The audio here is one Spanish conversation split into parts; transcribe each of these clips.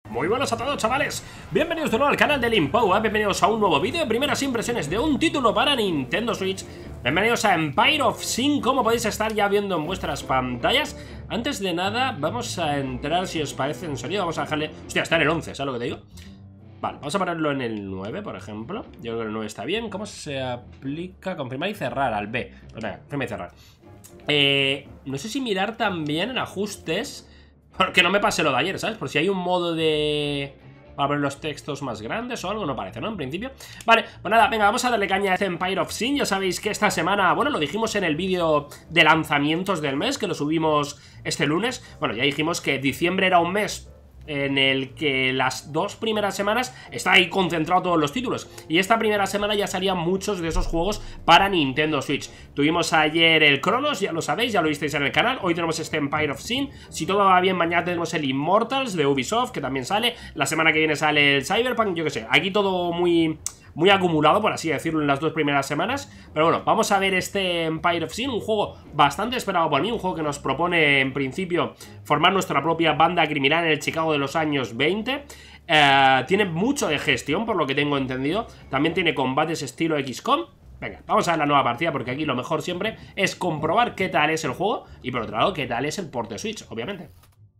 Muy buenos a todos, chavales, bienvenidos de nuevo al canal de Limpowa. Bienvenidos a un nuevo vídeo de primeras impresiones de un título para Nintendo Switch. Bienvenidos a Empire of Sin, como podéis estar ya viendo en vuestras pantallas. Antes de nada, vamos a entrar, si os parece, en sonido. Vamos a dejarle... Hostia, está en el 11, ¿sabes lo que te digo? Vale, vamos a ponerlo en el 9, por ejemplo. Yo creo que el 9 está bien. ¿Cómo se aplica? Confirmar y cerrar al B. Pues venga, confirmar y cerrar. No sé si mirar también en ajustes, porque no me pase lo de ayer, ¿sabes? Por si hay un modo de... para ver los textos más grandes o algo, no parece, ¿no? En principio. Vale, pues nada, venga, vamos a darle caña a este Empire of Sin. Ya sabéis que esta semana, bueno, lo dijimos en el vídeo de lanzamientos del mes, que lo subimos este lunes. Bueno, ya dijimos que diciembre era un mes en el que las dos primeras semanas está ahí concentrado todos los títulos. Y esta primera semana ya salían muchos de esos juegos para Nintendo Switch. Tuvimos ayer el Chronos, ya lo sabéis, ya lo visteis en el canal. Hoy tenemos este Empire of Sin. Si todo va bien, mañana tenemos el Immortals de Ubisoft, que también sale. La semana que viene sale el Cyberpunk, yo qué sé. Aquí todo muy acumulado, por así decirlo, en las dos primeras semanas. Pero bueno, vamos a ver este Empire of Sin, un juego bastante esperado por mí, un juego que nos propone, en principio, formar nuestra propia banda criminal en el Chicago de los años 20. Tiene mucho de gestión, por lo que tengo entendido. También tiene combates estilo XCOM. Venga, vamos a ver la nueva partida, porque aquí lo mejor siempre es comprobar qué tal es el juego y, por otro lado, qué tal es el port de Switch, obviamente.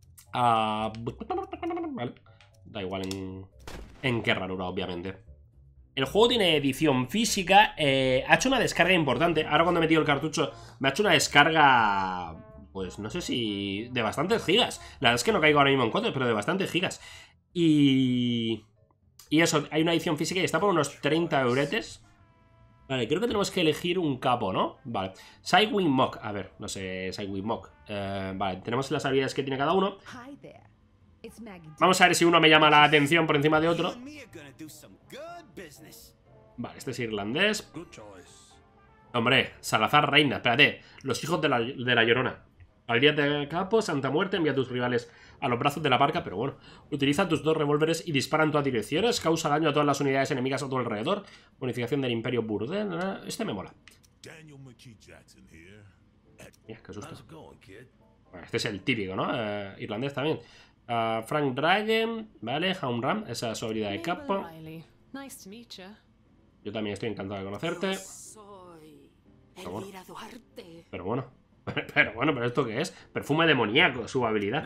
Vale, da igual en qué ranura, obviamente. El juego tiene edición física, ha hecho una descarga importante. Ahora cuando he metido el cartucho me ha hecho una descarga, pues no sé si de bastantes gigas. La verdad es que no caigo ahora mismo en cuenta, pero de bastantes gigas. Y eso, hay una edición física y está por unos 30 euretes. Vale, creo que tenemos que elegir un capo, ¿no? Vale, Sidewing Mock, a ver, no sé, Sidewing Mock. Vale, tenemos las habilidades que tiene cada uno. Vamos a ver si uno me llama la atención por encima de otro. Vale, este es irlandés. Hombre, Salazar Reina, espérate. Los hijos de la Llorona. Al día de capo, Santa Muerte, envía a tus rivales a los brazos de la barca, pero bueno. Utiliza tus dos revólveres y dispara en todas direcciones. Causa daño a todas las unidades enemigas a tu alrededor. Bonificación del Imperio Burdel. Este me mola. Mira, qué susto. Bueno, este es el típico, ¿no? Irlandés también. Frank Dragon, vale, Haumram, esa es su habilidad de capo. Yo también estoy encantado de conocerte. Pero bueno, pero ¿esto qué es? Perfume demoníaco, su habilidad.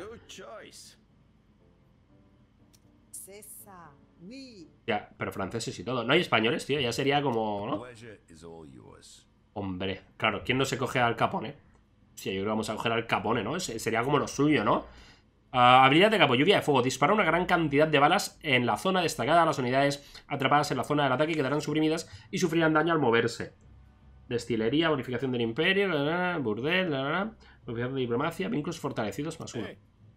Ya, pero franceses y todo. No hay españoles, tío, ya sería como, ¿no? Hombre, claro, ¿quién no se coge al Capone? Sí, yo creo que vamos a coger al Capone, ¿no? Sería como lo suyo, ¿no? Habilidad de capo, lluvia de fuego. Dispara una gran cantidad de balas en la zona destacada. Las unidades atrapadas en la zona del ataque quedarán suprimidas y sufrirán daño al moverse. Destilería, bonificación del imperio, burdel, bonificación de diplomacia, vínculos fortalecidos más uno.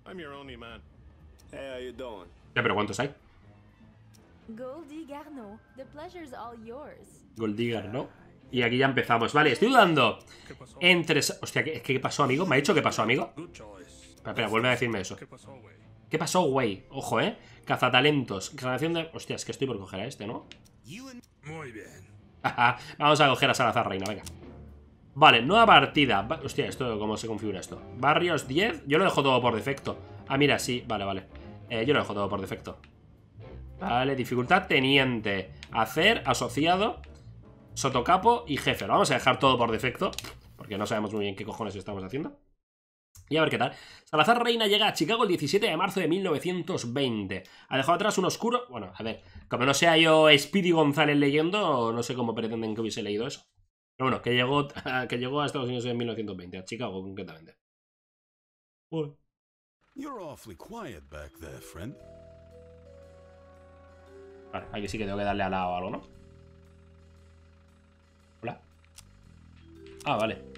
Ya, pero ¿cuántos hay? Goldigar, ¿no? Y aquí ya empezamos. Vale, estoy dudando entre... Hostia, ¿qué pasó, amigo? ¿Me ha dicho qué pasó, amigo? Espera, vuelve a decirme eso. ¿Qué pasó, güey? Ojo, Cazatalentos. Generación de... Hostia, es que estoy por coger a este, ¿no? Muy bien. Vamos a coger a Salazar Reina, venga. Vale, nueva partida. Hostia, ¿esto cómo se configura esto? Barrios 10. Yo lo dejo todo por defecto. Ah, mira, sí, vale. Yo lo dejo todo por defecto. Vale, dificultad teniente. Hacer, asociado, sotocapo y jefe. Lo vamos a dejar todo por defecto, porque no sabemos muy bien qué cojones estamos haciendo. Y a ver qué tal. Salazar Reina llega a Chicago el 17 de marzo de 1920. Ha dejado atrás un oscuro... Bueno, a ver, como no sea yo Speedy González leyendo, no sé cómo pretenden que hubiese leído eso. Pero bueno, que llegó a Estados Unidos en 1920, a Chicago concretamente. Uy. Vale, aquí sí que tengo que darle al lado o algo, ¿no? Hola. Ah, vale.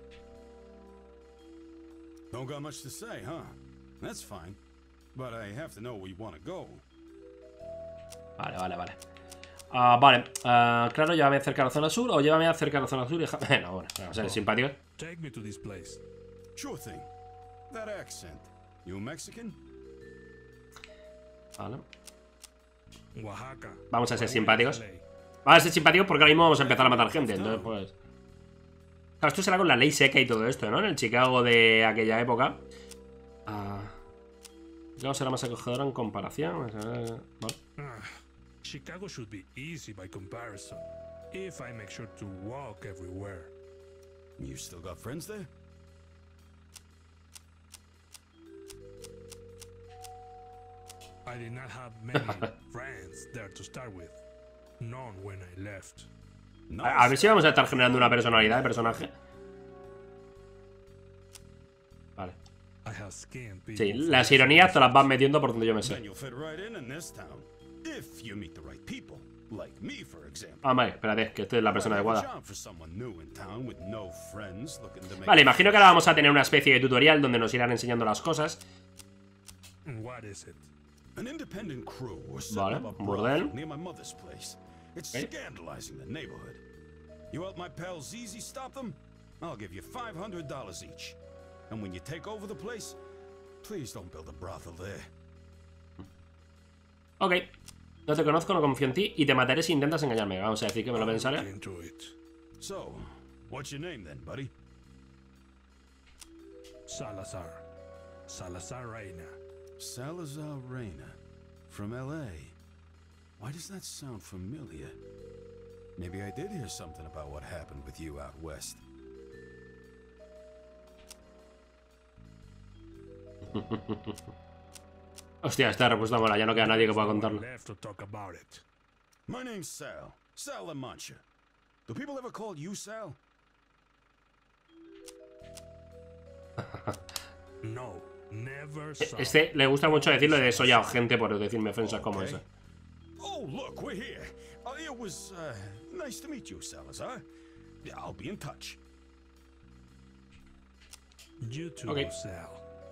Don't got much to say, huh? That's fine. But I have to know where you want to go. Vale. Vale, claro, llévame cerca de la zona sur o llévame cerca de la zona sur y no, bueno, vamos a ser simpáticos. Take me to this place. Sure thing. That accent. You Mexican? Vale. Oaxaca. Vamos a ser simpáticos. Vamos a ser simpáticos porque ahora mismo vamos a empezar a matar gente, entonces pues... Claro, esto será con la ley seca y todo esto, ¿no? En el Chicago de aquella época. Chicago será más acogedora en comparación. Vale. Chicago should be easy by comparison, if I make sure to walk everywhere. You still got friends there? I did not have many friends there to start with. None when I left. A ver si vamos a estar generando una personalidad de personaje. Vale. I have skinned people Sí, las ironías te las van metiendo por donde yo me Then sé. you'll fit right in this town. If you meet the right people. Like me, for example. Ah, vale, espérate, que esta es la persona adecuada. Job for someone new in town with no friends looking to make Vale, imagino que ahora vamos a tener una especie de tutorial donde nos irán enseñando las cosas. What is it? An independent crew was Vale, setting up a bordel. brothel near my mother's place. It's Okay. scandalizing the neighborhood. You help my pal Zizi stop them? I'll give you $500 each. And when you take over the place, please don't build a brothel there. Ok. No te conozco, no confío en ti y te mataré si intentas engañarme. Vamos a decir que me lo Look pensaré. into it. So, what's your name then, buddy? Salazar. Salazar Reina. Salazar Reina. From LA. Why does that sound familiar? Maybe I did hear something about what happened with you out west. Hostia, esta respuesta mola, ya no queda nadie que pueda contarlo. Left to talk about it. My name's Sal. Sal La Mancha. Do people ever call you Sal? No, never saw. Este le gusta mucho decirlo de desollado gente por decirme ofensas como esa. Oh, look, we're here. It was nice to meet you, Salazar. I'll be in touch. You too, Okay. Sal.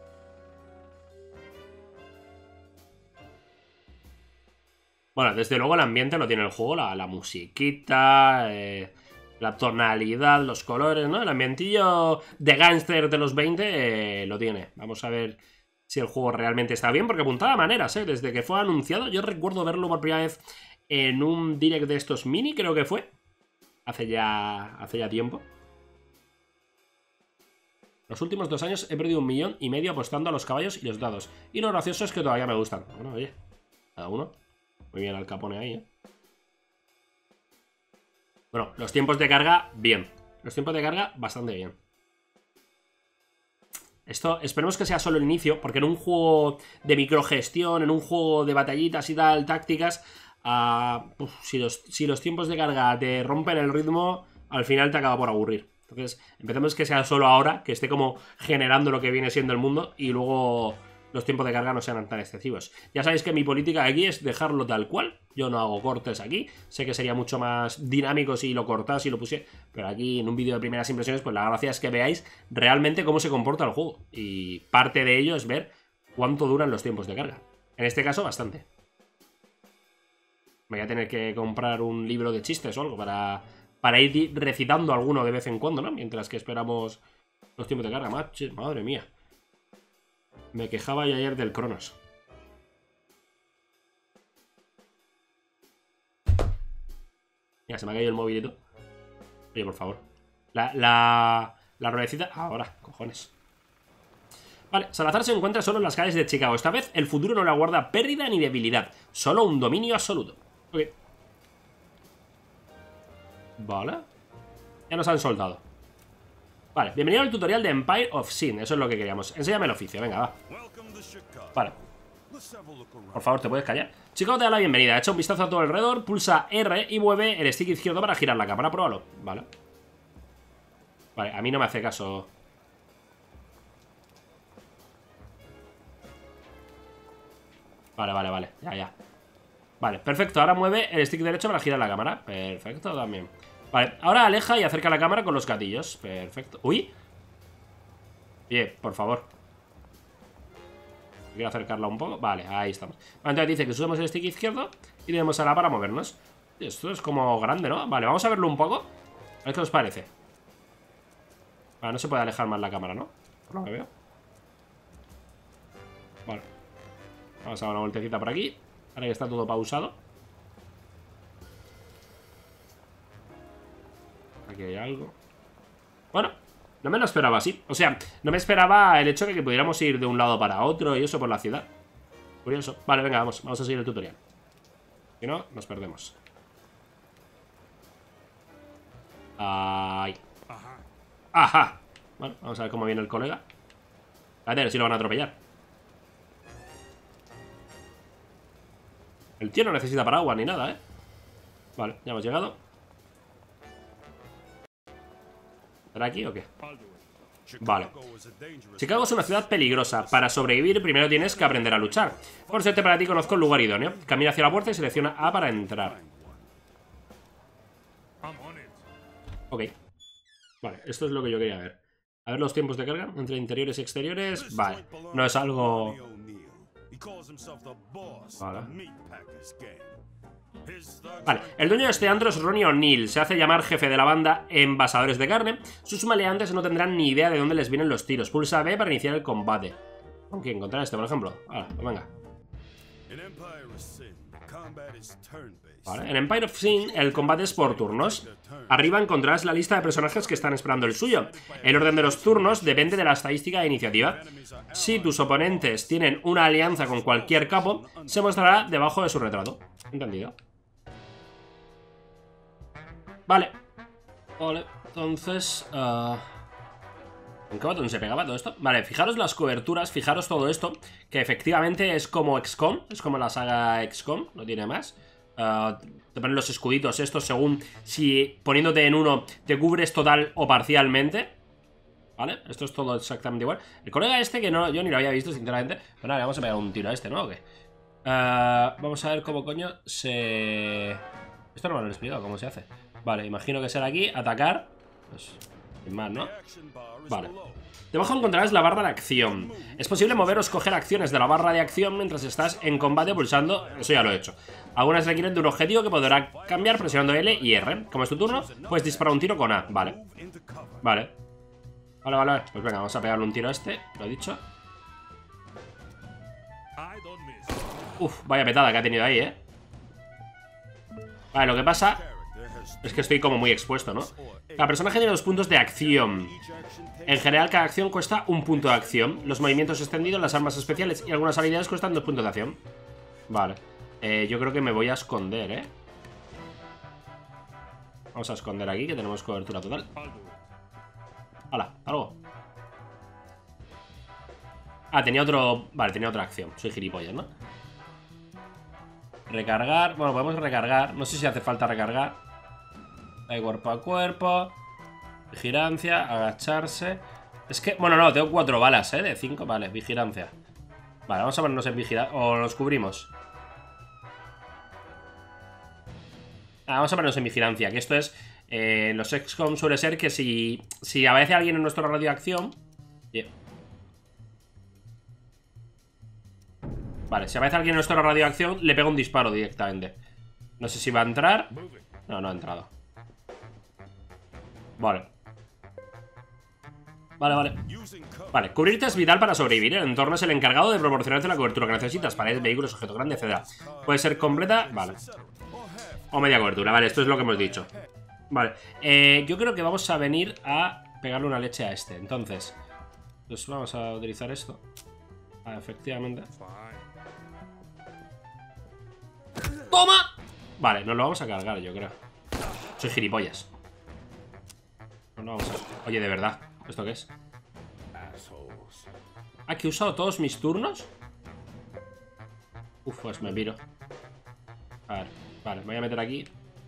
Bueno, desde luego el ambiente lo tiene el juego, la musiquita, la tonalidad, los colores, ¿no? El ambientillo de gángster de los 20 lo tiene. Vamos a ver si el juego realmente está bien, porque apuntaba maneras, ¿eh? Desde que fue anunciado, yo recuerdo verlo por primera vez en un direct de estos mini, creo que fue. Hace ya tiempo. Los últimos 2 años he perdido 1,5 millones apostando a los caballos y los dados. Y lo gracioso es que todavía me gustan. Bueno, oye, cada uno. Muy bien Al Capone ahí, ¿eh? Bueno, los tiempos de carga, bien. Los tiempos de carga, bastante bien. Esto, esperemos que sea solo el inicio, porque en un juego de microgestión, en un juego de batallitas y tal, tácticas, si los tiempos de carga te rompen el ritmo, al final te acaba por aburrir. Entonces, empecemos que sea solo ahora, que esté como generando lo que viene siendo el mundo y luego los tiempos de carga no sean tan excesivos. Ya sabéis que mi política aquí es dejarlo tal cual. Yo no hago cortes aquí. Sé que sería mucho más dinámico si lo cortas y lo pusiera. Pero aquí en un vídeo de primeras impresiones, pues la gracia es que veáis realmente cómo se comporta el juego. Y parte de ello es ver cuánto duran los tiempos de carga. En este caso, bastante. Me voy a tener que comprar un libro de chistes o algo para ir recitando alguno de vez en cuando, ¿no? Mientras que esperamos los tiempos de carga. Madre mía. Me quejaba yo ayer del Cronos. Mira, se me ha caído el movilito. Oye, por favor. La ruedecita. Ahora, cojones. Vale, Salazar se encuentra solo en las calles de Chicago. Esta vez el futuro no le aguarda pérdida ni debilidad. Solo un dominio absoluto. Ok. Vale. Ya nos han soltado. Vale, bienvenido al tutorial de Empire of Sin. Eso es lo que queríamos. Enséñame el oficio, venga, va. Vale. Por favor, ¿te puedes callar? Chicago te da la bienvenida. Echa un vistazo a todo alrededor, pulsa R y mueve el stick izquierdo para girar la cámara. Pruébalo. Vale. Vale, a mí no me hace caso. Vale. Ya. Vale, perfecto. Ahora mueve el stick derecho para girar la cámara. Perfecto, también. Vale, ahora aleja y acerca la cámara con los gatillos. Perfecto. ¡Uy! Bien, por favor. Quiero acercarla un poco. Vale, ahí estamos. Vale, entonces dice que usemos el stick izquierdo y le damos a la para movernos. Esto es como grande, ¿no? Vale, vamos a verlo un poco. A ver qué os parece. Vale, no se puede alejar más la cámara, ¿no? Por lo que veo. Vale. Vamos a dar una vueltecita por aquí. Ahora que está todo pausado. Aquí hay algo. Bueno, no me lo esperaba así. O sea, no me esperaba el hecho de que pudiéramos ir de un lado para otro y eso por la ciudad. Curioso. Vale, venga, vamos a seguir el tutorial. Si no, nos perdemos. Ay. Ajá. Bueno, vamos a ver cómo viene el colega. A ver si lo van a atropellar. El tío no necesita paraguas ni nada, ¿eh? Vale, ya hemos llegado. ¿Estará aquí o qué? Vale. Chicago es una ciudad peligrosa. Para sobrevivir primero tienes que aprender a luchar. Por suerte para ti conozco el lugar idóneo. Camina hacia la puerta y selecciona A para entrar. Ok. Vale, esto es lo que yo quería ver. A ver los tiempos de carga entre interiores y exteriores. Vale, no es algo... Vale. Vale, el dueño de este antro es Ronnie O'Neill. Se hace llamar jefe de la banda Envasadores de Carne. Sus maleantes no tendrán ni idea de dónde les vienen los tiros. Pulsa B para iniciar el combate. ¿Con quién? ¿Contra este, por ejemplo? Vale, pues venga. Vale, en Empire of Sin el combate es por turnos. Arriba encontrarás la lista de personajes que están esperando el suyo. El orden de los turnos depende de la estadística de iniciativa. Si tus oponentes tienen una alianza con cualquier capo, se mostrará debajo de su retrato. ¿Entendido? Vale. Vale, entonces... ¿en qué botón se pegaba todo esto? Vale, fijaros las coberturas, fijaros todo esto, que efectivamente es como XCOM, es como la saga XCOM, no tiene más. Te ponen los escuditos estos según si poniéndote en uno te cubres total o parcialmente. Vale, esto es todo exactamente igual. El colega este que no, yo ni lo había visto sinceramente. Bueno, vale, vamos a pegar un tiro a este, ¿no? ¿O qué? Vamos a ver cómo coño se... Esto no me lo he explicado, cómo se hace. Vale, imagino que será aquí, atacar. Pues, sin más, ¿no? Vale. Debajo encontrarás la barra de acción. Es posible mover o escoger acciones de la barra de acción mientras estás en combate pulsando... Eso ya lo he hecho. Algunas requieren de un objetivo que podrá cambiar presionando L y R. Como es tu turno, puedes disparar un tiro con A. Vale. Vale. Vale. Pues venga, vamos a pegarle un tiro a este. Lo he dicho. Uf, vaya petada que ha tenido ahí, ¿eh? Vale, lo que pasa es que estoy como muy expuesto, ¿no? Cada personaje tiene 2 puntos de acción. En general, cada acción cuesta 1 punto de acción. Los movimientos extendidos, las armas especiales y algunas habilidades cuestan 2 puntos de acción. Vale. Yo creo que me voy a esconder, ¿eh? Vamos a esconder aquí, que tenemos cobertura total. ¡Hala! ¡Algo! Ah, tenía otro... Vale, tenía otra acción. Soy gilipollas, ¿no? Recargar. Bueno, podemos recargar. No sé si hace falta recargar. Hay cuerpo a cuerpo. Vigilancia, agacharse. Es que... Bueno, no, tengo 4 balas, ¿eh? De 5, vale, vigilancia. Vale, vamos a ponernos en vigilancia. O nos cubrimos. Vamos a ponernos en vigilancia. Que esto es... los XCOM suele ser que si aparece alguien en nuestro radio de acción... Bien. Vale, si aparece alguien en nuestro radio de acción, le pego un disparo directamente. No sé si va a entrar. No, no ha entrado. Vale. Vale, cubrirte es vital para sobrevivir. El entorno es el encargado de proporcionarte la cobertura que necesitas. Paredes, vehículos, objeto grande, etc. Puede ser completa, vale. O media cobertura, vale, esto es lo que hemos dicho. Vale, yo creo que vamos a venir a pegarle una leche a este. Entonces, pues vamos a utilizar esto. Efectivamente. ¡Toma! Vale, nos lo vamos a cargar, yo creo. Soy gilipollas. No vamos a... Oye, de verdad, ¿esto qué es? ¿Ah, que he usado todos mis turnos? Uf, pues me piro. A ver, vale, me voy a meter aquí.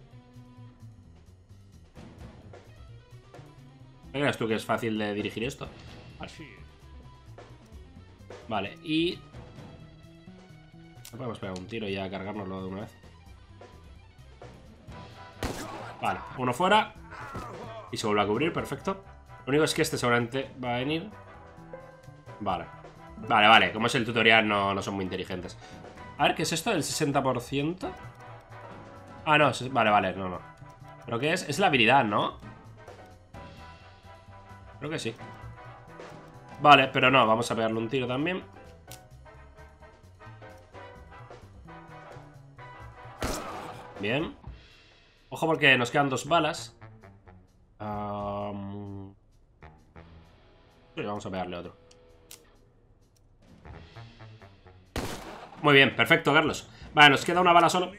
¿Qué crees tú que es fácil de dirigir esto? Vale, vale, y... Podemos pegar un tiro y ya cargárnoslo de una vez. Vale, uno fuera. Y se vuelve a cubrir, perfecto. Lo único es que este seguramente va a venir. Vale. Vale, como es el tutorial no son muy inteligentes. A ver, ¿qué es esto del 60%? Ah, no, vale, no. ¿Pero qué es? Es la habilidad, ¿no? Creo que sí. Vale, pero no, vamos a pegarle un tiro también. Bien. Ojo porque nos quedan 2 balas. Sí, vamos a pegarle otro. Muy bien, perfecto, Carlos. Vale, nos queda una bala solo.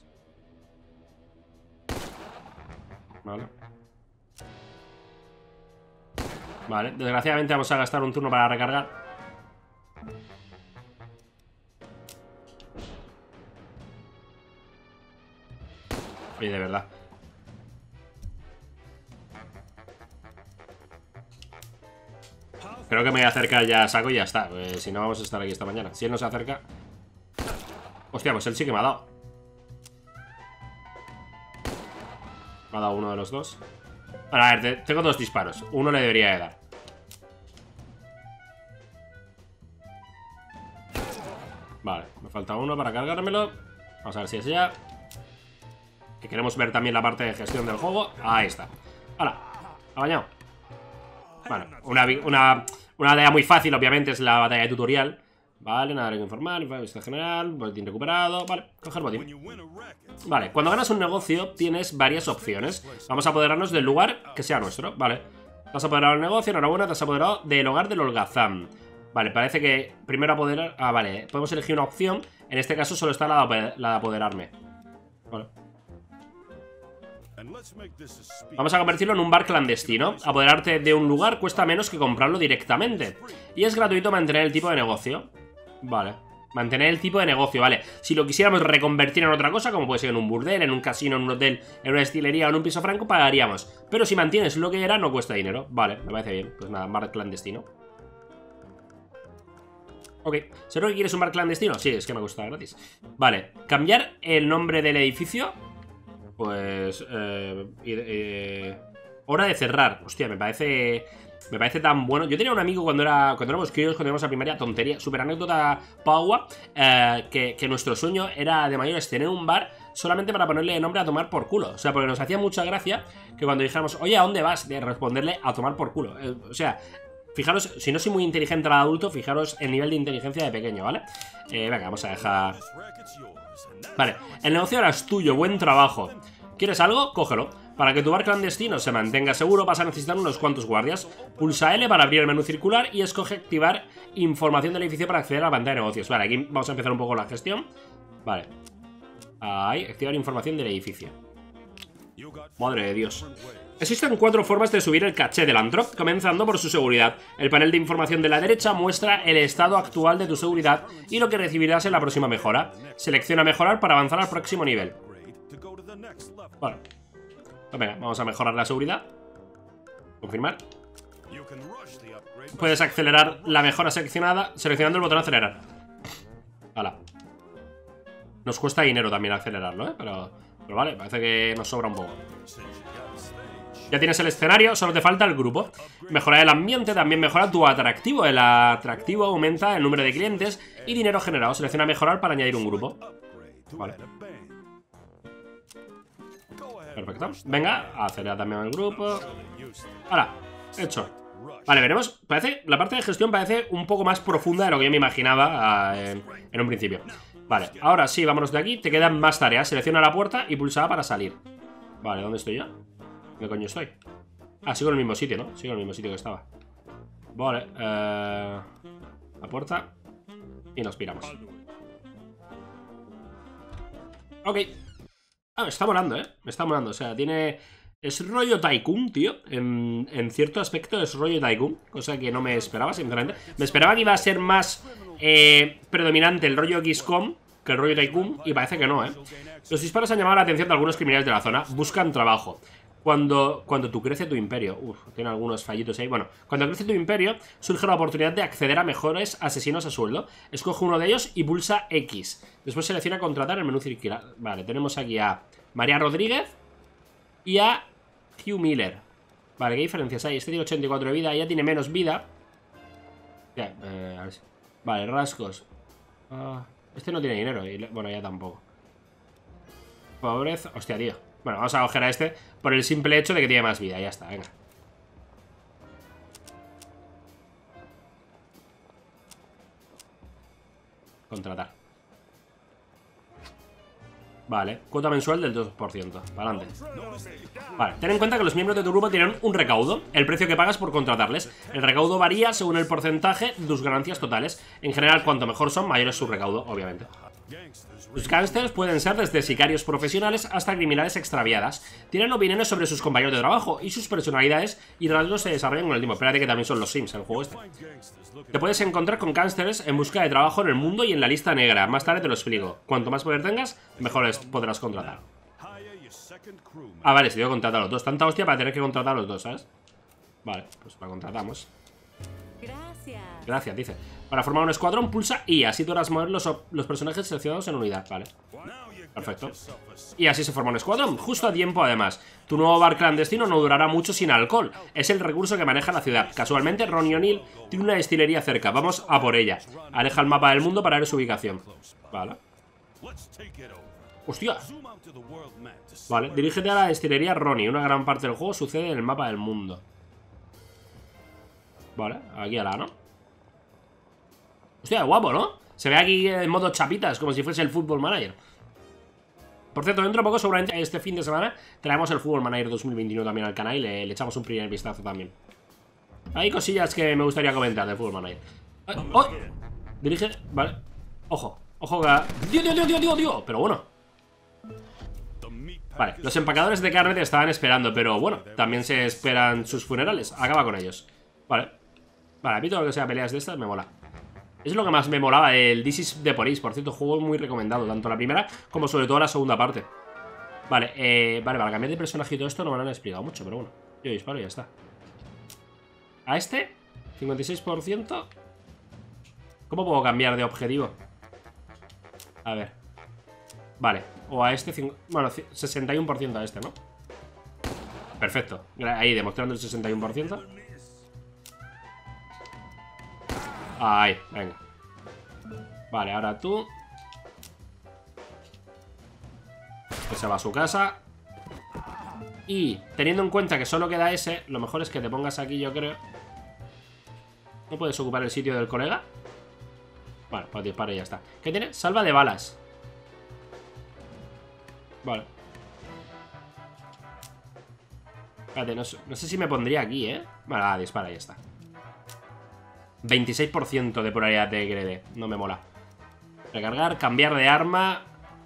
Vale. Vale, desgraciadamente vamos a gastar un turno para recargar. Oye, de verdad. Creo que me voy a acercar ya a saco y ya está. Si no, vamos a estar aquí esta mañana. Si él no se acerca... Hostia, pues él sí que me ha dado. Me ha dado uno de los dos. Bueno, a ver, tengo dos disparos. Uno le debería de dar. Vale, me falta uno para cargármelo. Vamos a ver si es ya. Que queremos ver también la parte de gestión del juego. Ahí está. ¡Hala! ¿Ha bañado? Bueno, una batalla muy fácil, obviamente, es la batalla de tutorial. Vale, nada que informar, vista general, boletín recuperado. Vale, coger botín. Vale, cuando ganas un negocio tienes varias opciones. Vamos a apoderarnos del lugar que sea nuestro. Vale, te has apoderado del negocio, enhorabuena, te has apoderado del hogar del holgazán. Vale, parece que primero apoderar... Ah, vale, podemos elegir una opción. En este caso solo está la de apoderarme. Vale. Vamos a convertirlo en un bar clandestino. Apoderarte de un lugar cuesta menos que comprarlo directamente. Y es gratuito mantener el tipo de negocio. Vale, mantener el tipo de negocio, vale. Si lo quisiéramos reconvertir en otra cosa, como puede ser en un burdel, en un casino, en un hotel, en una destilería o en un piso franco, pagaríamos. Pero si mantienes lo que era, no cuesta dinero. Vale, me parece bien. Pues nada, bar clandestino. Ok, ¿seguro que quieres un bar clandestino? Sí, es que me gusta gratis. Vale, cambiar el nombre del edificio. Pues... hora de cerrar. Hostia, me parece tan bueno. Yo tenía un amigo cuando éramos críos, cuando íbamos a primaria, tontería, super anécdota Paua, que nuestro sueño era de mayores tener un bar solamente para ponerle nombre a tomar por culo. O sea, porque nos hacía mucha gracia que cuando dijéramos, oye, ¿a dónde vas? De responderle a tomar por culo. O sea, fijaros, si no soy muy inteligente al adulto, fijaros el nivel de inteligencia de pequeño, ¿vale? Venga, vamos a dejar... Vale, el negocio ahora es tuyo, buen trabajo. ¿Quieres algo? Cógelo. Para que tu bar clandestino se mantenga seguro vas a necesitar unos cuantos guardias. Pulsa L para abrir el menú circular y escoge activar información del edificio para acceder a la pantalla de negocios. Vale, aquí vamos a empezar un poco la gestión. Vale. Ahí, activar información del edificio. Madre de Dios. Existen 4 formas de subir el caché del antro, comenzando por su seguridad. El panel de información de la derecha muestra el estado actual de tu seguridad y lo que recibirás en la próxima mejora. Selecciona mejorar para avanzar al próximo nivel. Bueno, pues venga, vamos a mejorar la seguridad. Confirmar. Puedes acelerar la mejora seleccionando el botón acelerar. Hala. Nos cuesta dinero también acelerarlo, ¿eh? Pero vale, parece que nos sobra un poco. Ya tienes el escenario, solo te falta el grupo. Mejorar el ambiente también mejora tu atractivo. El atractivo aumenta el número de clientes y dinero generado. Selecciona mejorar para añadir un grupo. Vale. Perfecto. Venga, acelerar también el grupo. Ahora, hecho. Vale, veremos. La parte de gestión parece un poco más profunda de lo que yo me imaginaba en un principio. Vale, ahora sí, vámonos de aquí. Te quedan más tareas. Selecciona la puerta y pulsa A para salir. Vale, ¿dónde estoy yo? ¿Qué coño estoy? Ah, sigo en el mismo sitio, ¿no? Sigo en el mismo sitio que estaba. Vale, la puerta. Y nos piramos. Ok. Ah, me está molando, ¿eh? Me está molando, o sea, tiene... Es rollo Tycoon, tío. En cierto aspecto es rollo Tycoon. Cosa que no me esperaba, sinceramente. Me esperaba que iba a ser más predominante el rollo XCOM que el rollo Tycoon. Y parece que no, ¿eh? Los disparos han llamado la atención de algunos criminales de la zona. Buscan trabajo. Cuando tú crece tu imperio. Tiene algunos fallitos ahí. Bueno, cuando crece tu imperio, surge la oportunidad de acceder a mejores asesinos a sueldo. Escoge uno de ellos y pulsa X. Después selecciona contratar en el menú circular. Vale, tenemos aquí a María Rodríguez y a Hugh Miller. Vale, ¿qué diferencias hay? Este tiene 84 de vida, ella tiene menos vida. Ya, a ver si... Vale, rasgos. Este no tiene dinero. Bueno, ella tampoco. Pobreza. Hostia, tío. Bueno, vamos a coger a este por el simple hecho de que tiene más vida. Ya está, venga. Contratar. Vale, cuota mensual del 2%. Para adelante. Vale, ten en cuenta que los miembros de tu grupo tienen un recaudo, el precio que pagas por contratarles. El recaudo varía según el porcentaje de tus ganancias totales. En general, cuanto mejor son, mayor es su recaudo, obviamente. Los gángsters pueden ser desde sicarios profesionales hasta criminales extraviadas. Tienen opiniones sobre sus compañeros de trabajo y sus personalidades y rasgos se desarrollan con el tiempo. Espérate que también son los Sims el juego este. Te puedes encontrar con gángsters en busca de trabajo en el mundo y en la lista negra. Más tarde te lo explico. Cuanto más poder tengas, mejor podrás contratar. Ah, vale, si tengo que contratar a los dos. Tanta hostia para tener que contratar a los dos, ¿sabes? Vale, pues la contratamos. Gracias, dice. Para formar un escuadrón, pulsa I. Así podrás mover los personajes seleccionados en unidad. Vale. Perfecto. Y así se forma un escuadrón, justo a tiempo además. Tu nuevo bar clandestino no durará mucho sin alcohol. Es el recurso que maneja la ciudad. Casualmente, Ronnie O'Neill tiene una destilería cerca. Vamos a por ella. Aleja el mapa del mundo para ver su ubicación. Vale. ¡Hostia! Vale, dirígete a la destilería Ronnie. Una gran parte del juego sucede en el mapa del mundo. Vale, aquí a la, ¿no? Hostia, guapo, ¿no? Se ve aquí en modo chapitas, como si fuese el Football Manager. Por cierto, dentro de poco, seguramente este fin de semana, traemos el Football Manager 2021 también al canal y le echamos un primer vistazo también. Hay cosillas que me gustaría comentar del Football Manager. ¡Oh! Dirige... Vale. Ojo. Ojo que... ¡Dios! Pero bueno. Vale, los empacadores de carne te estaban esperando, pero bueno, también se esperan sus funerales. Acaba con ellos. Vale. Vale, a mí todo lo que sea peleas de estas me mola. Es lo que más me molaba el This is the Police. Por cierto, juego muy recomendado, tanto la primera como sobre todo la segunda parte. Vale, vale, para cambiar de personaje y todo esto no me lo han explicado mucho, pero bueno. Yo disparo y ya está. A este, 56%. ¿Cómo puedo cambiar de objetivo? A ver. Vale, o a este, bueno, 61% a este, ¿no? Perfecto, ahí demostrando el 61%. Ahí, venga. Vale, ahora tú. Que se va a su casa. Y teniendo en cuenta que solo queda ese, lo mejor es que te pongas aquí, yo creo. ¿No puedes ocupar el sitio del colega? Vale, pues dispara y ya está. ¿Qué tiene? Salva de balas. Vale. Espérate, no sé si me pondría aquí, ¿eh? Vale, dispara y ya está. 26% de probabilidad de que le dé. No me mola. Recargar, cambiar de arma.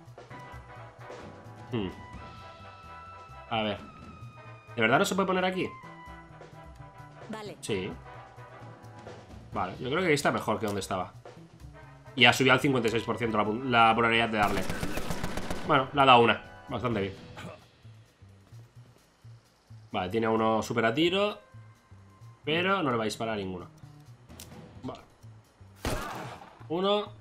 A ver. ¿De verdad no se puede poner aquí? Vale. Sí. Vale, yo creo que ahí está mejor que donde estaba. Y ha subido al 56% la probabilidad de darle. Bueno, le ha dado una. Bastante bien. Vale, tiene uno super a tiro. Pero no le va a disparar a ninguno. Vale. 1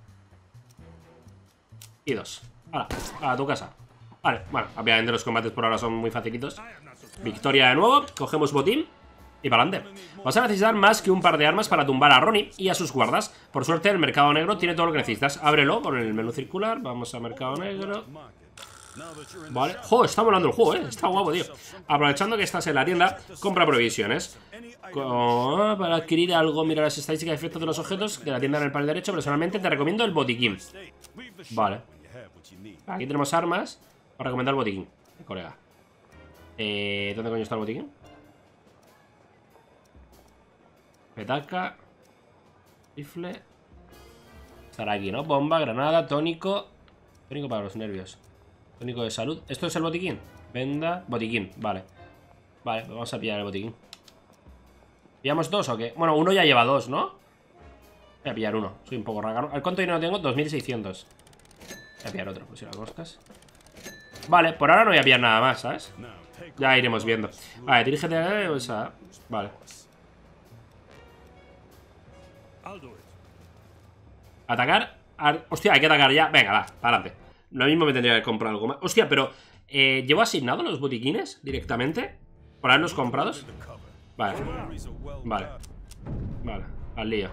y 2. Ahora, a tu casa. Vale, bueno, obviamente los combates por ahora son muy facilitos. Victoria de nuevo, cogemos botín y para adelante. Vas a necesitar más que un par de armas para tumbar a Ronnie y a sus guardas. Por suerte el mercado negro tiene todo lo que necesitas. Ábrelo con el menú circular. Vamos a mercado negro. Vale, jo, está volando el juego, está guapo, tío. Aprovechando que estás en la tienda, compra provisiones. Para adquirir algo, mira las estadísticas y efectos de los objetos de la tienda en el panel derecho. Personalmente te recomiendo el botiquín. Vale. Aquí tenemos armas. Para recomendar el botiquín, colega. ¿Dónde coño está el botiquín? Petaca. Rifle. Estará aquí, ¿no? Bomba, granada, tónico. Tónico para los nervios. Tónico de salud. ¿Esto es el botiquín? Venda, botiquín, vale. Vale, vamos a pillar el botiquín. ¿Pillamos dos o qué? Bueno, uno ya lleva dos, ¿no? Voy a pillar uno, soy un poco raro. ¿Cuánto dinero tengo? 2600. Voy a pillar otro, por si las costas. Vale, por ahora no voy a pillar nada más, ¿sabes? Ya iremos viendo. Vale, dirígete a... Vale. Atacar. Hostia, hay que atacar ya. Venga, va, para adelante. Lo mismo me tendría que comprar algo más. Hostia, pero ¿llevo asignado los botiquines directamente? ¿Por haberlos comprados? Vale. Vale. Vale, al lío.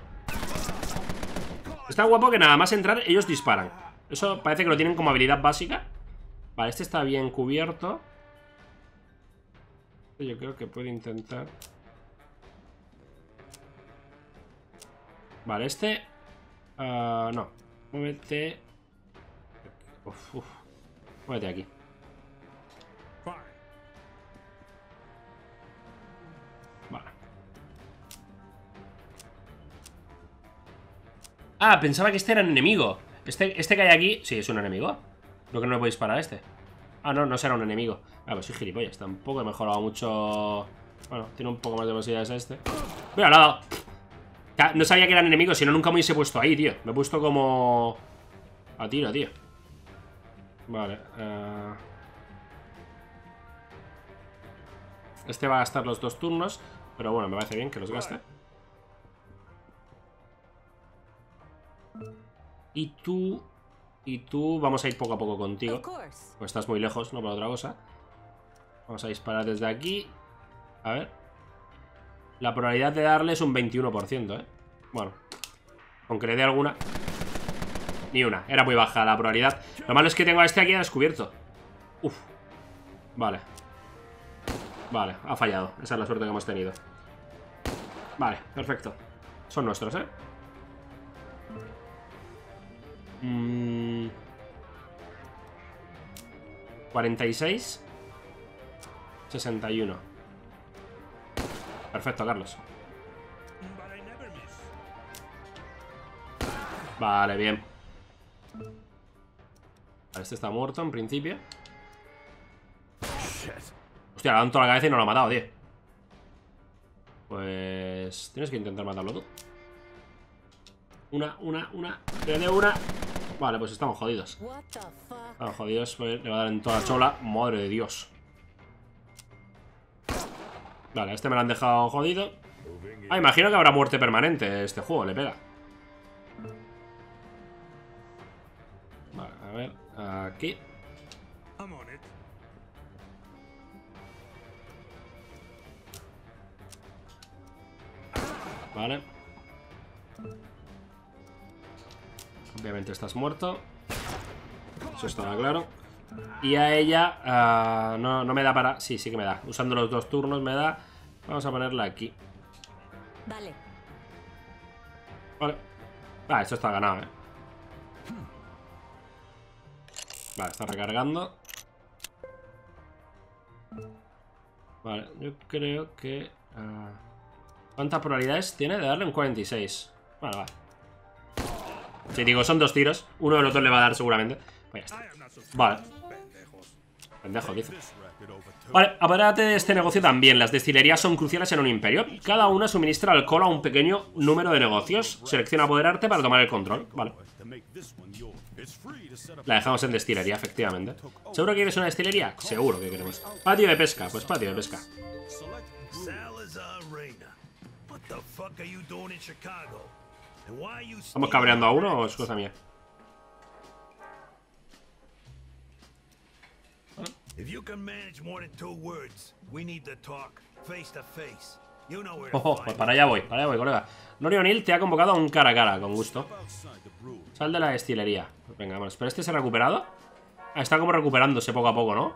Está guapo que nada más entrar ellos disparan. Eso parece que lo tienen como habilidad básica. Vale, este está bien cubierto. Yo creo que puedo intentar. Vale, este no. Muévete. Muévete aquí. Fine. Vale. Ah, pensaba que este era un enemigo. Este que hay aquí... Sí, es un enemigo. Creo que no le puedo disparar a este. Ah, no, no será un enemigo. Ah, pues soy gilipollas. Tampoco he mejorado mucho... Bueno, tiene un poco más de posibilidades este. Mira, al lado. No sabía que eran enemigos, si no nunca me hubiese puesto ahí, tío. Me he puesto como... a tiro, tío. Vale. Este va a gastar los 2 turnos. Pero bueno, me parece bien que los gaste. Y tú, vamos a ir poco a poco contigo. Of course. Pues estás muy lejos, no para otra cosa. Vamos a disparar desde aquí. A ver. La probabilidad de darle es un 21%, ¿eh? Bueno. Aunque le dé alguna. Ni una, era muy baja la probabilidad. Lo malo es que tengo a este aquí descubierto. Uf. Vale. Vale, ha fallado. Esa es la suerte que hemos tenido. Vale, perfecto. Son nuestros, ¿eh? 46 61. Perfecto, Carlos. But I never miss. Vale, bien. Vale, este está muerto en principio. Hostia, le ha dado en toda la cabeza y no lo ha matado, tío. Pues... tienes que intentar matarlo tú. Una. Le doy una. Vale, pues estamos jodidos. What the fuck? Estamos jodidos, pues le va a dar en toda la chola. Madre de Dios. Vale, a este me lo han dejado jodido. Ah, imagino que habrá muerte permanente este juego, le pega. Vale, a ver, aquí. I'm on it. Vale. Obviamente estás muerto. Eso estaba claro. Y a ella no me da para... Sí, sí que me da. Usando los 2 turnos me da. Vamos a ponerla aquí. Vale. Vale. Ah, esto está ganado, Vale, está recargando. Vale, yo creo que... ¿cuántas probabilidades tiene de darle un 46? Vale, vale. Si digo, son 2 tiros. Uno de los 2 le va a dar seguramente. Pues ya está. Vale. Pendejo, dice. Vale, apárate de este negocio también. Las destilerías son cruciales en un imperio. Cada una suministra alcohol a un pequeño número de negocios. Selecciona apoderarte para tomar el control. Vale. La dejamos en destilería, efectivamente. ¿Seguro que quieres una destilería? Seguro que queremos. Patio de pesca, pues patio de pesca. ¿Estamos cabreando a uno o es cosa mía? Ojo, pues para allá voy, colega. Nori O'Neill te ha convocado a un cara a cara, con gusto. Sal de la destilería. Pues venga, vamos. ¿Pero este se ha recuperado? Ah, está como recuperándose poco a poco, ¿no?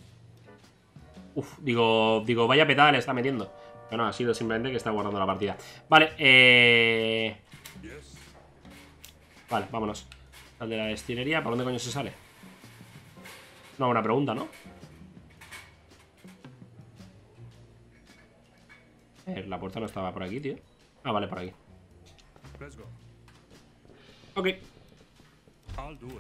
Uf, digo, vaya petada le está metiendo. Pero no, ha sido simplemente que está guardando la partida. Vale, Vale, vámonos. Sal de la destilería, ¿para dónde coño se sale? Una buena pregunta, ¿no? La puerta no estaba por aquí, tío. Ah, vale, por aquí. Let's go. Ok. I'll do it.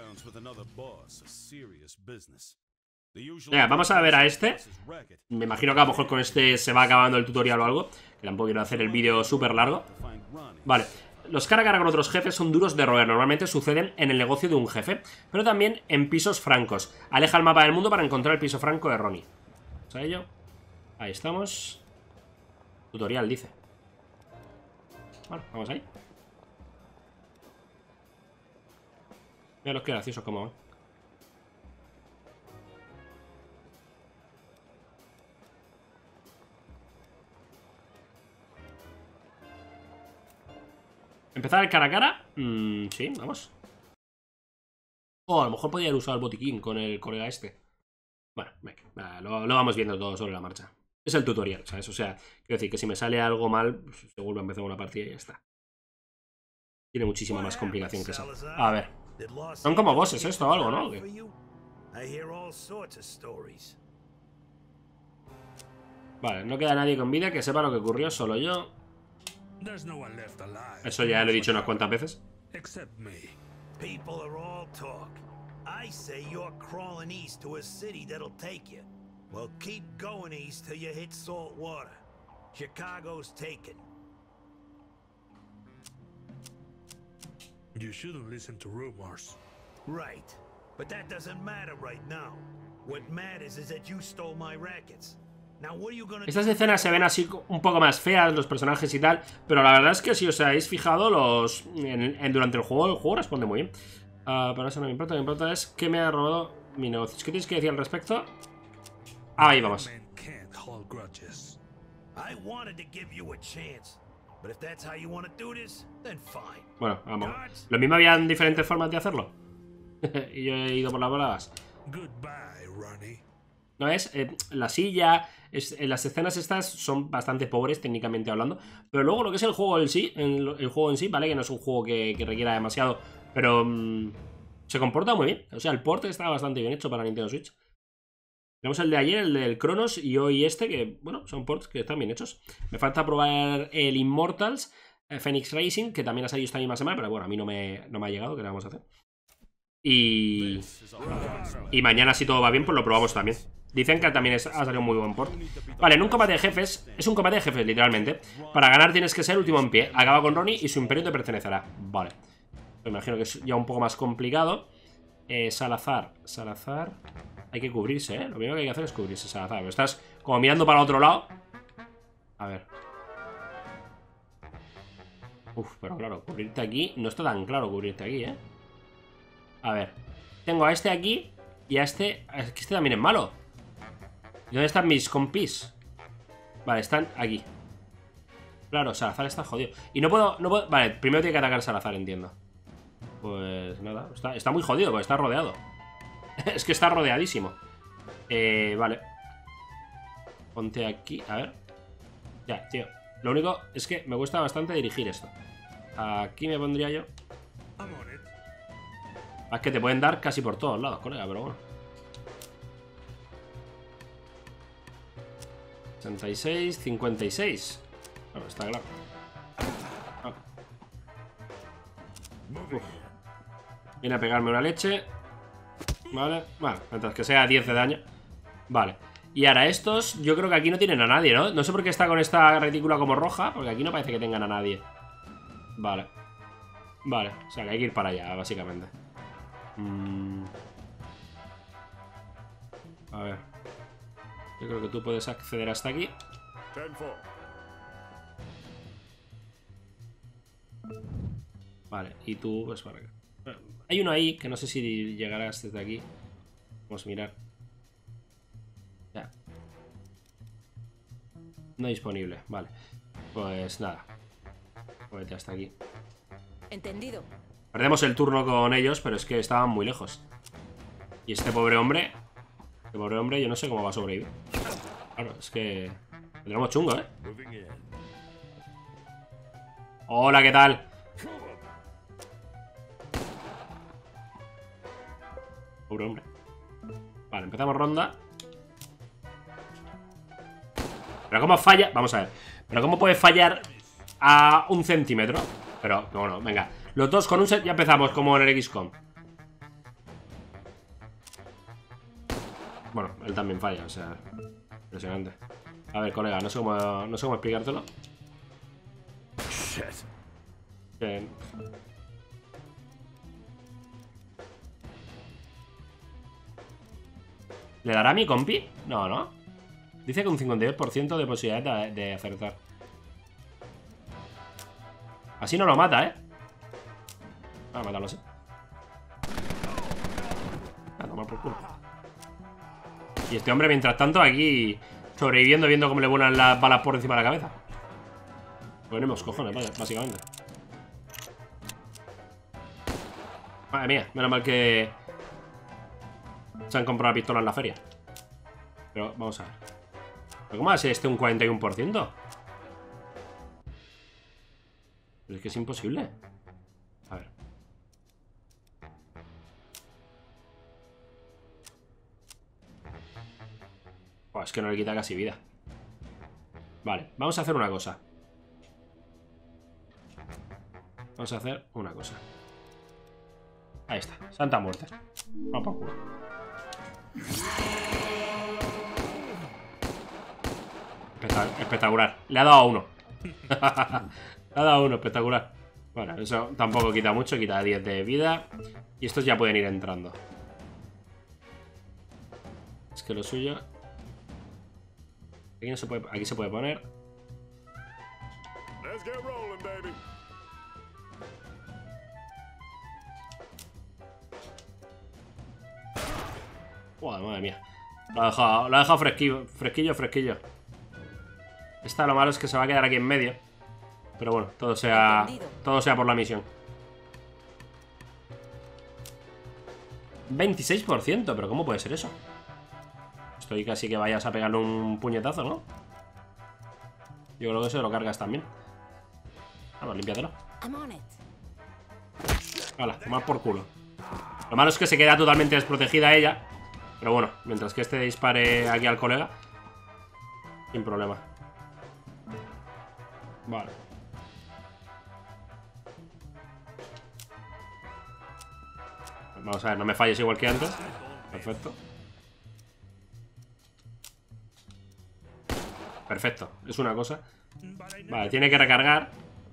Venga, vamos a ver a este. Me imagino que a lo mejor con este se va acabando el tutorial o algo. Que tampoco quiero hacer el vídeo súper largo. Vale. Los cara a cara con otros jefes son duros de roer. Normalmente suceden en el negocio de un jefe, pero también en pisos francos. Aleja el mapa del mundo para encontrar el piso franco de Ronnie. ¿Vamos a ello? Ahí estamos. Tutorial, dice. Bueno, vamos ahí. Mira los que graciosos como van. ¿Empezar el cara a cara? Sí, vamos. Oh, a lo mejor podría haber usado el botiquín con el colega este. Bueno, venga, lo vamos viendo todo sobre la marcha. Es el tutorial, ¿sabes? O sea, quiero decir que si me sale algo mal, pues se vuelve a empezar una partida y ya está. Tiene muchísima más complicación que eso. A ver. Son como bosses esto o algo, ¿no? I hear all sorts of stories. Vale, no queda nadie con vida que sepa lo que ocurrió, solo yo. There's no one left alive. Eso ya lo he dicho unas cuantas veces. Except me. People are all talk. I say you're crawling east to a city that'll take you. Well, keep going east till you hit salt water. Chicago's taken. You shouldn't listen to rumors. Right. But that doesn't matter right now. What matters is that you stole my rackets. Now what are you gonna do? Estas escenas se ven así un poco más feas, los personajes y tal, pero la verdad es que si os habéis fijado, durante el juego responde muy bien. Pero eso no me importa, lo que importa es que me ha robado mi negocio. ¿Qué tienes que decir al respecto? Ahí vamos. Men can't hold grudges. I wanted to give you a chance. But if that's how you want to do this, then fine. Bueno, vamos. Lo mismo habían diferentes formas de hacerlo. Y yo he ido por las bravas. Goodbye, Ronnie. ¿No es? La silla, las escenas estas son bastante pobres técnicamente hablando, pero luego lo que es el juego en sí, ¿vale? Que no es un juego que requiera demasiado, pero se comporta muy bien. O sea, el port está bastante bien hecho para Nintendo Switch. Tenemos el de ayer, el del Chronos y hoy este, que, bueno, son ports que están bien hechos. Me falta probar el Immortals, Phoenix Racing, que también ha salido esta misma semana, pero bueno, a mí no me ha llegado, ¿qué le vamos a hacer? Y mañana, si todo va bien, pues lo probamos también. Dicen que también ha salido un muy buen port. Vale, en un combate de jefes, es un combate de jefes, literalmente. Para ganar tienes que ser último en pie. Acaba con Ronnie y su imperio te pertenecerá. Vale. Me imagino que es ya un poco más complicado. Salazar. Hay que cubrirse, ¿eh? Lo primero que hay que hacer es cubrirse, Salazar. Pero estás como mirando para otro lado. A ver. Uf, pero claro, cubrirte aquí. No está tan claro cubrirte aquí, ¿eh? A ver. Tengo a este aquí y a este. Es que este también es malo. ¿Y dónde están mis compis? Vale, están aquí. Claro, Salazar está jodido. Y no puedo. Vale, primero tiene que atacar Salazar, entiendo. Pues nada, está muy jodido porque está rodeado. Es que está rodeadísimo. Vale. Ponte aquí, a ver. Ya, tío. Lo único es que me cuesta bastante dirigir esto. Aquí me pondría yo. Es que te pueden dar casi por todos lados, colega, pero bueno. 66, 56. Bueno, está claro. Uf. Viene a pegarme una leche. Vale, bueno, mientras que sea 10 de daño. Vale, y ahora estos, yo creo que aquí no tienen a nadie, ¿no? No sé por qué está con esta retícula como roja, porque aquí no parece que tengan a nadie. Vale. Vale, o sea que hay que ir para allá, básicamente. A ver. Yo creo que tú puedes acceder hasta aquí. Vale, y tú pues para acá. Hay uno ahí que no sé si llegarás desde aquí. Vamos a mirar. Ya. No disponible, vale. Pues nada. Muévete hasta aquí. Entendido. Perdemos el turno con ellos, pero es que estaban muy lejos. Y este pobre hombre, yo no sé cómo va a sobrevivir. Claro, es que lo tenemos chungo, ¿eh? Hola, ¿qué tal? Pobre hombre. Vale, empezamos ronda. Pero cómo falla, vamos a ver. Pero cómo puede fallar a 1 centímetro. Pero, no, venga. Los dos con un set ya empezamos como en el XCOM. Bueno, él también falla, o sea, impresionante. A ver, colega, no sé cómo explicártelo. Bien. ¿Le dará a mi compi? No, ¿no? Dice que un 52% de posibilidad de acertar. Así no lo mata, ¿eh? Ah, matarlo así. A tomar por culo. Y este hombre, mientras tanto, aquí sobreviviendo, viendo cómo le vuelan las balas por encima de la cabeza. Ponemos cojones, vaya, básicamente. Madre mía, menos mal que se han comprado la pistola en la feria. Pero vamos a ver. ¿Pero cómo va a ser este un 41%? Pero es que es imposible. A ver. Oh, es que no le quita casi vida. Vale, vamos a hacer una cosa. Vamos a hacer una cosa. Ahí está, Santa Muerte. Vamos por culo. Espectacular. Le ha dado a uno. Le ha dado a uno, espectacular. Bueno, eso tampoco quita mucho, quita 10 de vida. Y estos ya pueden ir entrando. Es que lo suyo... Aquí no se puede, aquí se puede poner. Let's get rolling, baby. Joder, madre mía. Lo ha dejado fresquillo, fresquillo. Esta lo malo es que se va a quedar aquí en medio. Pero bueno, todo sea por la misión. 26%, pero ¿cómo puede ser eso? Estoy casi que vayas a pegarle un puñetazo, ¿no? Yo creo que se lo cargas también. Vamos, límpiatelo. Hala, más por culo. Lo malo es que se queda totalmente desprotegida ella. Pero bueno, mientras que este dispare aquí al colega, sin problema. Vale. Vamos a ver, no me falles igual que antes. Perfecto. Perfecto, es una cosa. Vale, tiene que recargar.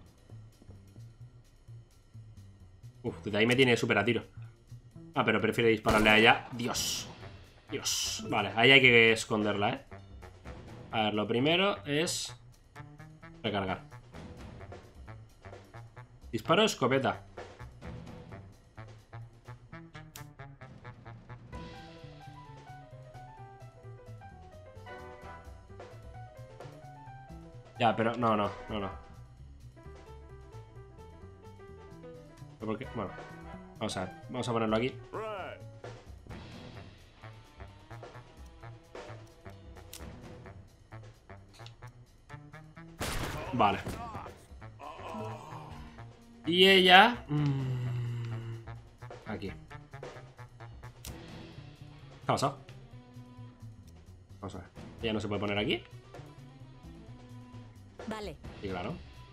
Uf, desde ahí me tiene súper a tiro. Ah, pero prefiere dispararle a ella. Dios. Dios. Vale, ahí hay que esconderla, ¿eh? A ver, lo primero es recargar. Disparo escopeta. Ya, pero no. ¿Por qué? Bueno, vamos a ver. Vamos a ponerlo aquí. Vale. Y ella... Aquí. ¿Qué ha pasado? Vamos a ver. Ella no se puede poner aquí. Vale. Sí, claro.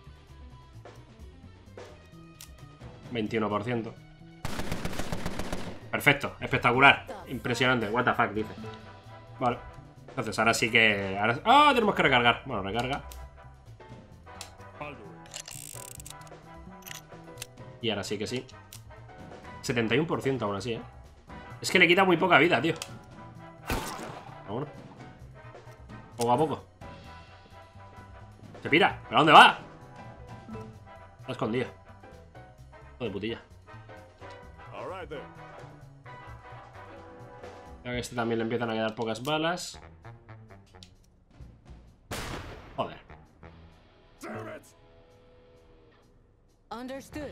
21%. Perfecto, espectacular. Impresionante, what the fuck, dice. Vale. Entonces ahora sí que... ¡Ah! Tenemos que recargar. Bueno, recarga. Y ahora sí que sí. 71% aún así, ¿eh? Es que le quita muy poca vida, tío. Bueno. Poco a poco. Se pira. ¿Pero a dónde va? Está escondido. Hijo de putilla. Creo que a este también le empiezan a quedar pocas balas. Joder. Understood.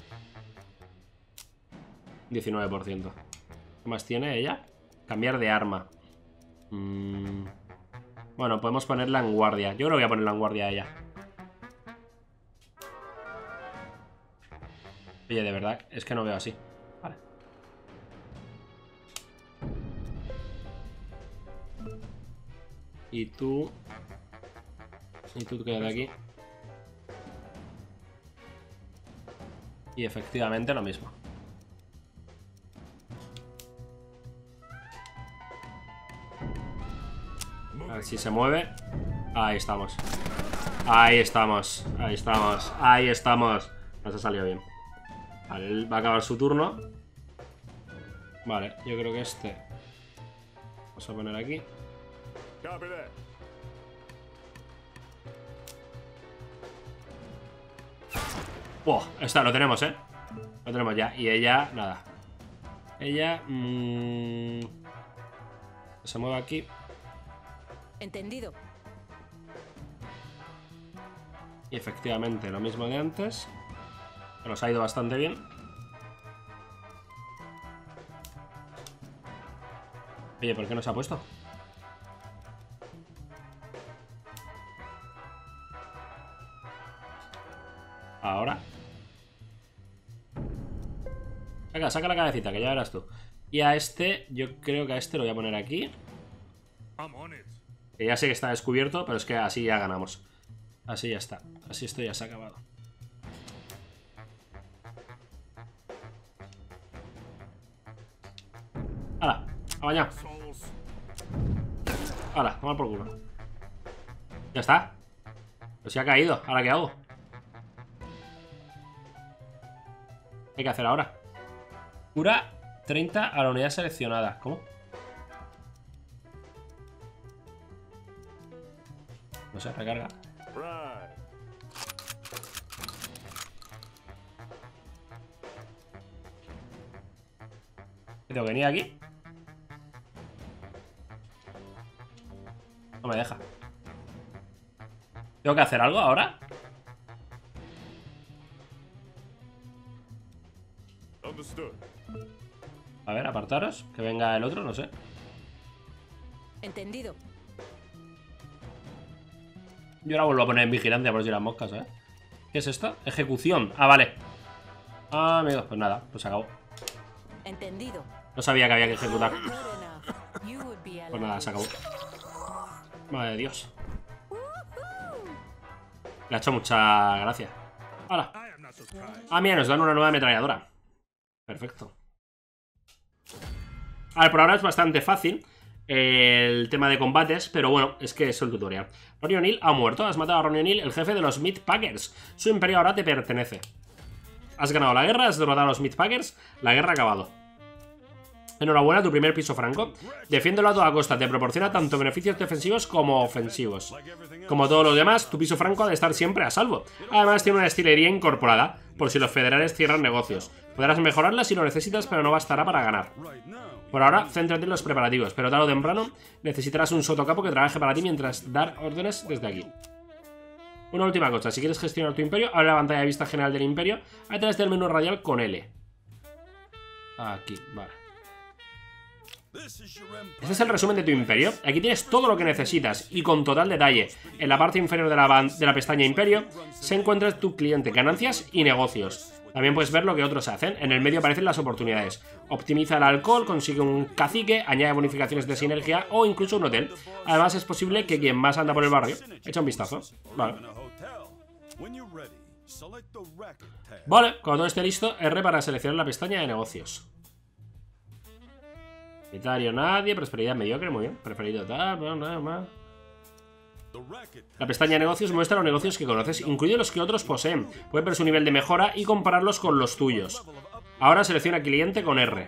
19%. ¿Qué más tiene ella? Cambiar de arma. Bueno, podemos ponerla en guardia. Yo creo que voy a ponerla en guardia a ella. Oye, de verdad, es que no veo así. Vale. Y tú quédate aquí. Y efectivamente lo mismo. A ver si se mueve. Ahí estamos. Ahí estamos. Ahí estamos. Ahí estamos. Nos ha salido bien. Vale, él va a acabar su turno. Vale, yo creo que este vamos a poner aquí. Wow, esta lo tenemos, ¿eh? Lo tenemos ya. Y ella, nada. Ella se mueve aquí. Entendido. Y efectivamente, lo mismo de antes. Nos ha ido bastante bien. Oye, ¿por qué no se ha puesto? Ahora. Saca la cabecita, que ya verás tú. Y a este, yo creo que a este lo voy a poner aquí. Que ya sé que está descubierto, pero es que así ya ganamos. Así ya está. Así esto ya se ha acabado. ¡Hala! ¡A bañar! ¡Hala! Toma por culo. Ya está. Pues se ha caído. ¿Ahora qué hago? ¿Qué hay que hacer ahora? Cura 30 a la unidad seleccionada. ¿Cómo? No se recarga. ¿Qué tengo que venir aquí? No me deja. ¿Tengo que hacer algo ahora? A ver, apartaros. Que venga el otro, no sé. Entendido. Yo ahora vuelvo a poner en vigilancia por si las moscas, ¿eh? ¿Qué es esto? Ejecución. Ah, vale. Ah, amigos, pues nada, pues se acabó. Entendido. No sabía que había que ejecutar. Good enough. You would be Pues nada, se acabó. Madre de Dios. Le ha hecho mucha gracia. ¡Hala! I am not surprised. Ah, mira, nos dan una nueva ametralladora. Perfecto. A ver, por ahora es bastante fácil el tema de combates, pero bueno, es que es el tutorial. Ronnie O'Neill ha muerto. Has matado a Ronnie O'Neill, el jefe de los Meatpackers. Su imperio ahora te pertenece. Has ganado la guerra, has derrotado a los Meatpackers. La guerra ha acabado. Enhorabuena, tu primer piso franco. Defiéndelo a toda costa, te proporciona tanto beneficios defensivos como ofensivos. Como todos los demás, tu piso franco ha de estar siempre a salvo. Además tiene una destilería incorporada, por si los federales cierran negocios. Podrás mejorarla si lo necesitas, pero no bastará para ganar. Por ahora, céntrate en los preparativos, pero tarde o temprano necesitarás un sotocapo que trabaje para ti mientras dar órdenes desde aquí. Una última cosa, si quieres gestionar tu imperio, abre la pantalla de vista general del imperio a través del menú radial con L. Aquí, vale. Este es el resumen de tu imperio. Aquí tienes todo lo que necesitas y con total detalle. En la parte inferior de la pestaña imperio se encuentra tu cliente, ganancias y negocios. También puedes ver lo que otros hacen. En el medio aparecen las oportunidades. Optimiza el alcohol, consigue un cacique, añade bonificaciones de sinergia o incluso un hotel. Además es posible que quien más anda por el barrio eche un vistazo. Vale. Vale, cuando todo esté listo, R para seleccionar la pestaña de negocios. Militario nadie, prosperidad mediocre, muy bien. Preferido tal, nada más. La pestaña de negocios muestra los negocios que conoces, incluidos los que otros poseen. Puedes ver su nivel de mejora y compararlos con los tuyos. Ahora selecciona cliente con R.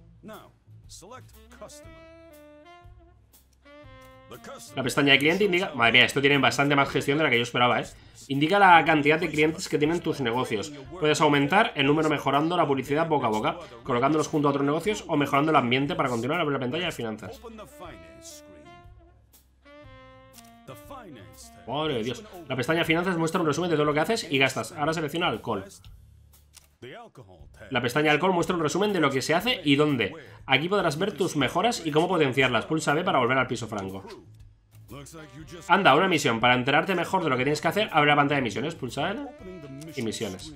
La pestaña de cliente indica... Madre mía, esto tiene bastante más gestión de la que yo esperaba, ¿eh? Indica la cantidad de clientes que tienen tus negocios. Puedes aumentar el número mejorando la publicidad boca a boca, colocándolos junto a otros negocios o mejorando el ambiente para continuar a ver la pantalla de finanzas. Madre de Dios. La pestaña de finanzas muestra un resumen de todo lo que haces y gastas. Ahora selecciona alcohol. La pestaña de alcohol muestra un resumen de lo que se hace y dónde. Aquí podrás ver tus mejoras y cómo potenciarlas. Pulsa B para volver al piso franco. Anda, una misión. Para enterarte mejor de lo que tienes que hacer, abre la pantalla de misiones. Pulsa L y misiones.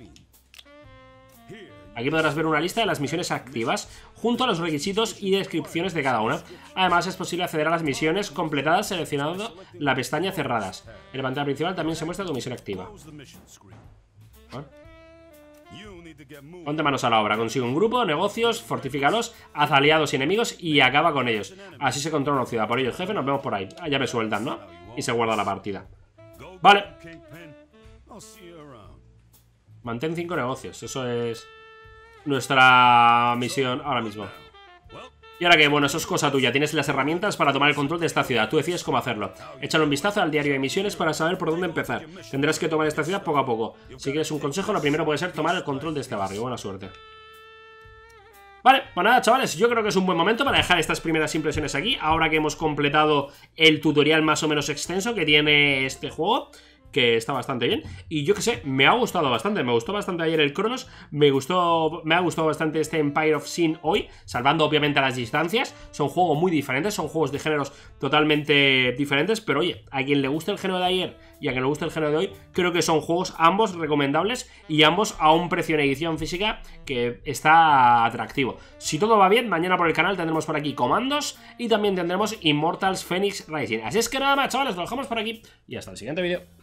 Aquí podrás ver una lista de las misiones activas, junto a los requisitos y descripciones de cada una. Además, es posible acceder a las misiones completadas seleccionando la pestaña cerradas. En la pantalla principal también se muestra tu misión activa. Ponte manos a la obra. Consigue un grupo, negocios, fortifícalos, haz aliados y enemigos y acaba con ellos. Así se controla una ciudad. Por ello, jefe, nos vemos por ahí. Ah, ya me sueltan, ¿no? Y se guarda la partida. Vale. Mantén 5 negocios. Eso es nuestra misión ahora mismo. Y ahora que, bueno, eso es cosa tuya. Tienes las herramientas para tomar el control de esta ciudad. Tú decides cómo hacerlo. Échale un vistazo al diario de misiones para saber por dónde empezar. Tendrás que tomar esta ciudad poco a poco. Si quieres un consejo, lo primero puede ser tomar el control de este barrio. Buena suerte. Vale, pues nada, chavales, yo creo que es un buen momento para dejar estas primeras impresiones aquí. Ahora que hemos completado el tutorial más o menos extenso que tiene este juego. que está bastante bien. Y yo que sé, me ha gustado bastante. Me gustó bastante ayer el Cronos. Me ha gustado bastante este Empire of Sin hoy, salvando obviamente las distancias. Son juegos muy diferentes, son juegos de géneros totalmente diferentes. Pero oye, a quien le guste el género de ayer y a quien le guste el género de hoy, creo que son juegos ambos recomendables y ambos a un precio en edición física que está atractivo. Si todo va bien, mañana por el canal tendremos por aquí Comandos y también tendremos Immortals Phoenix Rising. Así es que nada más, chavales, lo dejamos por aquí y hasta el siguiente vídeo.